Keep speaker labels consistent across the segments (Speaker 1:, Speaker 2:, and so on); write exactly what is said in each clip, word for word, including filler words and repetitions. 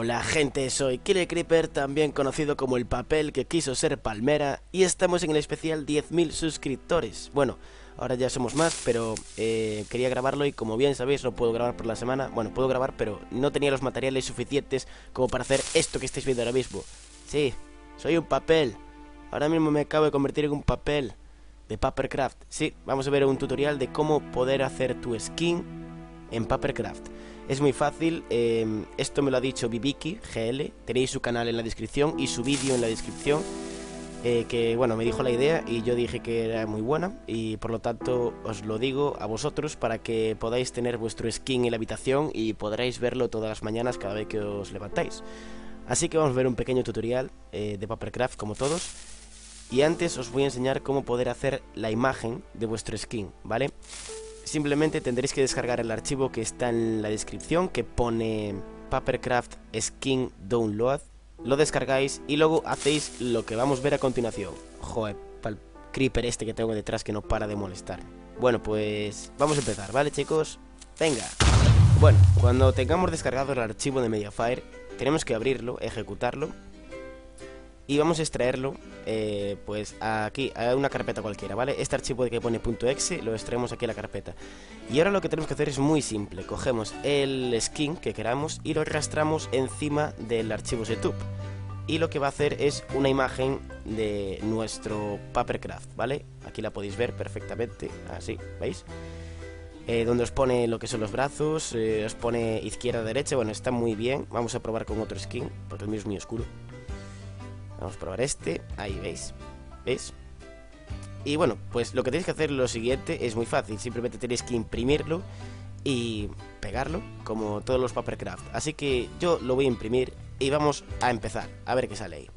Speaker 1: Hola gente, soy Killer Creeper, también conocido como el papel que quiso ser palmera, y estamos en el especial diez mil suscriptores. Bueno, ahora ya somos más, pero eh, quería grabarlo y como bien sabéis no puedo grabar por la semana. Bueno, puedo grabar, pero no tenía los materiales suficientes como para hacer esto que estáis viendo ahora mismo. Sí, soy un papel. Ahora mismo me acabo de convertir en un papel de Papercraft. Sí, vamos a ver un tutorial de cómo poder hacer tu skin en Papercraft. Es muy fácil, eh, esto me lo ha dicho Bibiki G L, tenéis su canal en la descripción y su vídeo en la descripción, eh, que bueno, me dijo la idea y yo dije que era muy buena y por lo tanto os lo digo a vosotros para que podáis tener vuestro skin en la habitación y podréis verlo todas las mañanas cada vez que os levantáis. Así que vamos a ver un pequeño tutorial eh, de Papercraft como todos, y antes os voy a enseñar cómo poder hacer la imagen de vuestro skin, ¿vale? Simplemente tendréis que descargar el archivo que está en la descripción, que pone Papercraft Skin Download. Lo descargáis y luego hacéis lo que vamos a ver a continuación. Joder, para el creeper este que tengo detrás que no para de molestar. Bueno, pues vamos a empezar, ¿vale, chicos? Venga. Bueno, cuando tengamos descargado el archivo de Mediafire, tenemos que abrirlo, ejecutarlo, y vamos a extraerlo, eh, pues aquí, a una carpeta cualquiera, ¿vale? Este archivo de que pone .exe lo extraemos aquí a la carpeta. Y ahora lo que tenemos que hacer es muy simple. Cogemos el skin que queramos y lo arrastramos encima del archivo setup. Y lo que va a hacer es una imagen de nuestro Papercraft, ¿vale? Aquí la podéis ver perfectamente, así, ¿veis? Eh, donde os pone lo que son los brazos, eh, os pone izquierda, derecha, bueno, está muy bien. Vamos a probar con otro skin, porque el mío es muy oscuro. Vamos a probar este, ahí veis, ¿veis? Y bueno, pues lo que tenéis que hacer es lo siguiente, es muy fácil, simplemente tenéis que imprimirlo y pegarlo, como todos los Papercraft. Así que yo lo voy a imprimir y vamos a empezar, a ver qué sale ahí.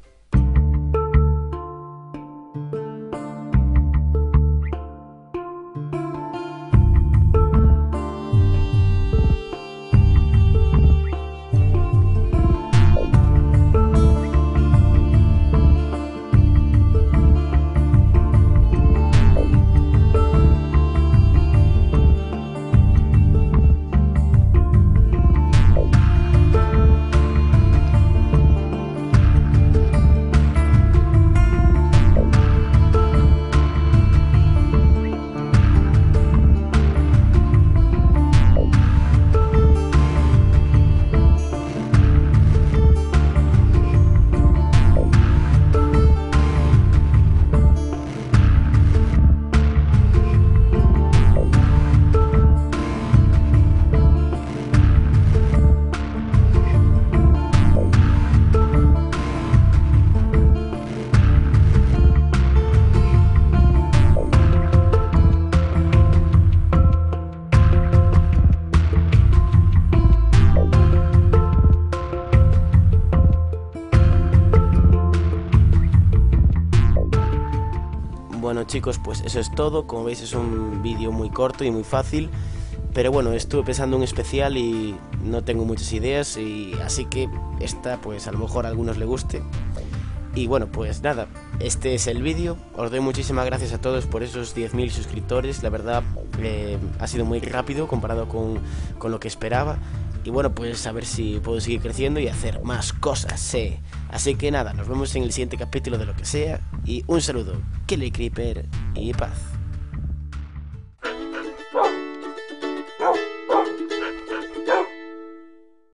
Speaker 1: Bueno chicos, pues eso es todo. Como veis es un vídeo muy corto y muy fácil, pero bueno, estuve pensando un especial y no tengo muchas ideas, y así que esta pues a lo mejor a algunos le guste. Y bueno, pues nada, este es el vídeo. Os doy muchísimas gracias a todos por esos diez mil suscriptores. La verdad eh, ha sido muy rápido comparado con, con lo que esperaba. Y bueno, pues a ver si puedo seguir creciendo y hacer más cosas, sí. Así que nada, nos vemos en el siguiente capítulo de lo que sea. Y un saludo, Killer Creeper y paz.